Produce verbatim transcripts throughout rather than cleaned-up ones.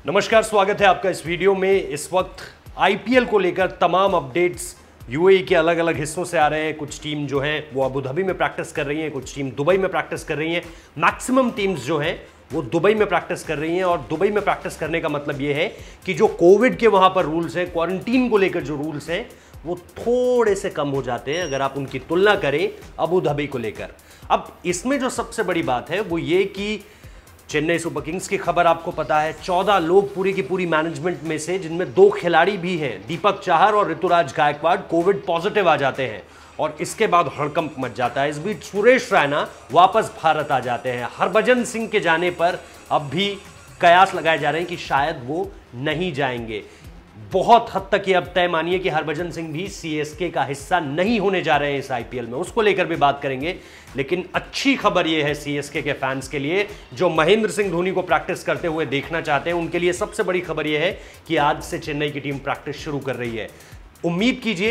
नमस्कार, स्वागत है आपका इस वीडियो में। इस वक्त आईपीएल को लेकर तमाम अपडेट्स यूएई के अलग अलग हिस्सों से आ रहे हैं। कुछ टीम जो हैं वो अबू धाबी में प्रैक्टिस कर रही हैं, कुछ टीम दुबई में प्रैक्टिस कर रही हैं। मैक्सिमम टीम्स जो हैं वो दुबई में प्रैक्टिस कर रही हैं और दुबई में प्रैक्टिस करने का मतलब ये है कि जो कोविड के वहाँ पर रूल्स हैं, क्वारंटीन को लेकर जो रूल्स हैं वो थोड़े से कम हो जाते हैं अगर आप उनकी तुलना करें अबू धाबी को लेकर। अब इसमें जो सबसे बड़ी बात है वो ये कि चेन्नई सुपर किंग्स की खबर आपको पता है, चौदह लोग पूरी की पूरी मैनेजमेंट में से, जिनमें दो खिलाड़ी भी हैं, दीपक चाहर और ऋतुराज गायकवाड़, कोविड पॉजिटिव आ जाते हैं और इसके बाद हड़कंप मच जाता है। इस बीच सुरेश रैना वापस भारत आ जाते हैं। हरभजन सिंह के जाने पर अब भी कयास लगाए जा रहे हैं कि शायद वो नहीं जाएंगे। बहुत हद तक ये अब तय मानिए कि हरभजन सिंह भी सीएसके का हिस्सा नहीं होने जा रहे हैं इस आईपीएल में, उसको लेकर भी बात करेंगे। लेकिन अच्छी खबर ये है सीएसके के फैंस के लिए जो महेंद्र सिंह धोनी को प्रैक्टिस करते हुए देखना चाहते हैं, उनके लिए सबसे बड़ी खबर यह है कि आज से चेन्नई की टीम प्रैक्टिस शुरू कर रही है। उम्मीद कीजिए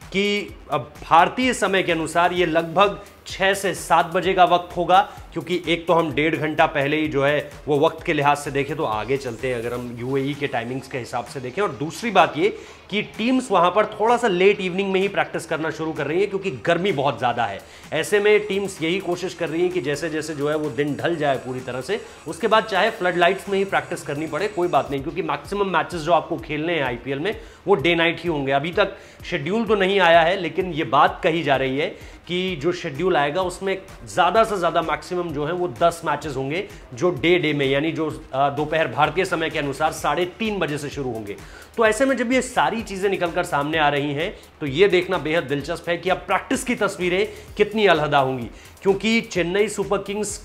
कि अब भारतीय समय के अनुसार ये लगभग छः से सात बजे का वक्त होगा, क्योंकि एक तो हम डेढ़ घंटा पहले ही जो है वो वक्त के लिहाज से देखें तो आगे चलते हैं अगर हम यूएई के टाइमिंग्स के हिसाब से देखें। और दूसरी बात ये कि टीम्स वहाँ पर थोड़ा सा लेट इवनिंग में ही प्रैक्टिस करना शुरू कर रही है, क्योंकि गर्मी बहुत ज़्यादा है। ऐसे में टीम्स यही कोशिश कर रही हैं कि जैसे जैसे जो है वो दिन ढल जाए पूरी तरह से, उसके बाद चाहे फ्लड लाइट्स में ही प्रैक्टिस करनी पड़े कोई बात नहीं, क्योंकि मैक्सिमम मैचेस जो आपको खेलने हैं आईपीएल में वो डे नाइट ही होंगे। अभी तक शेड्यूल तो नहीं आया है, लेकिन ये बात कही जा रही है कि जो शेड्यूल आएगा उसमें ज़्यादा से ज़्यादा मैक्सिमम जो है वो दस मैचेस होंगे जो डे डे में, यानी जो दोपहर भारतीय समय के अनुसार साढ़े तीन बजे से शुरू होंगे। तो ऐसे में जब ये सारी चीज़ें निकलकर सामने आ रही हैं तो ये देखना बेहद दिलचस्प है कि अब प्रैक्टिस की तस्वीरें कितनी अलहदा होंगी, क्योंकि चेन्नई सुपर किंग्स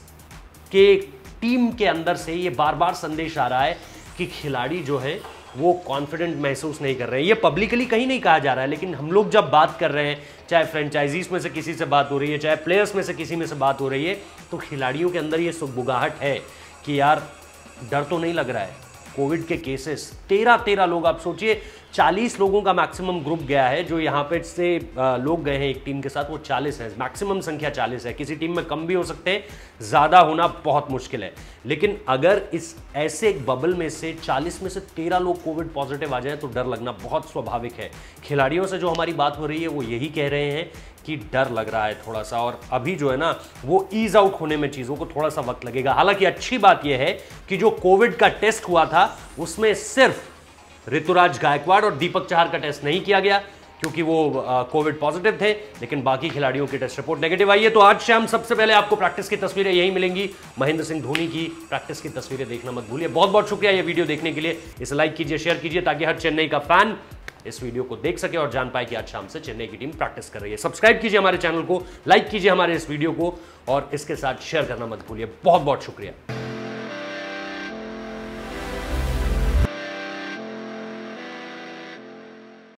के टीम के अंदर से ये बार बार संदेश आ रहा है कि खिलाड़ी जो है वो कॉन्फिडेंट महसूस नहीं कर रहे हैं। ये पब्लिकली कहीं नहीं कहा जा रहा है, लेकिन हम लोग जब बात कर रहे हैं, चाहे फ्रेंचाइजीज में से किसी से बात हो रही है, चाहे प्लेयर्स में से किसी में से बात हो रही है, तो खिलाड़ियों के अंदर ये सुगबुगाहट है कि यार डर तो नहीं लग रहा है। कोविड के केसेस तेरह तेरह लोग, आप सोचिए चालीस लोगों का मैक्सिमम ग्रुप गया है। जो यहाँ पे से लोग गए हैं एक टीम के साथ वो चालीस है, मैक्सिमम संख्या चालीस है। किसी टीम में कम भी हो सकते हैं, ज़्यादा होना बहुत मुश्किल है। लेकिन अगर इस ऐसे एक बबल में से चालीस में से तेरह लोग कोविड पॉजिटिव आ जाए तो डर लगना बहुत स्वाभाविक है। खिलाड़ियों से जो हमारी बात हो रही है वो यही कह रहे हैं कि डर लग रहा है थोड़ा सा, और अभी जो है ना वो ईज आउट होने में चीज़ों को थोड़ा सा वक्त लगेगा। हालांकि अच्छी बात यह है कि जो कोविड का टेस्ट हुआ था उसमें सिर्फ ऋतुराज गायकवाड़ और दीपक चाहर का टेस्ट नहीं किया गया, क्योंकि वो कोविड पॉजिटिव थे, लेकिन बाकी खिलाड़ियों की टेस्ट रिपोर्ट नेगेटिव आई है। तो आज शाम सबसे पहले आपको प्रैक्टिस की तस्वीरें यही मिलेंगी। महेंद्र सिंह धोनी की प्रैक्टिस की तस्वीरें देखना मत भूलिए। बहुत बहुत शुक्रिया ये वीडियो देखने के लिए। इसे लाइक कीजिए, शेयर कीजिए, ताकि हर चेन्नई का फैन इस वीडियो को देख सके और जान पाए कि आज शाम से चेन्नई की टीम प्रैक्टिस कर रही है। सब्सक्राइब कीजिए हमारे चैनल को, लाइक कीजिए हमारे इस वीडियो को और इसके साथ शेयर करना मत भूलिए। बहुत बहुत शुक्रिया।